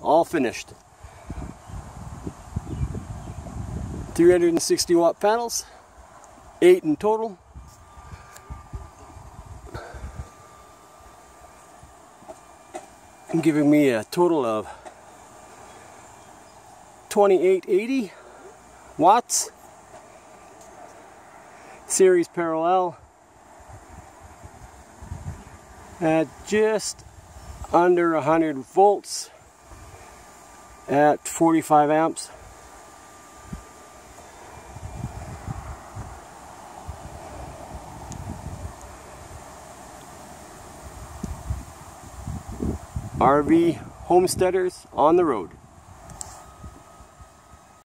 all finished. 360 watt panels, 8 in total. Giving me a total of 2880 watts. Series parallel at just under 100 volts at 45 amps. RV homesteaders on the road.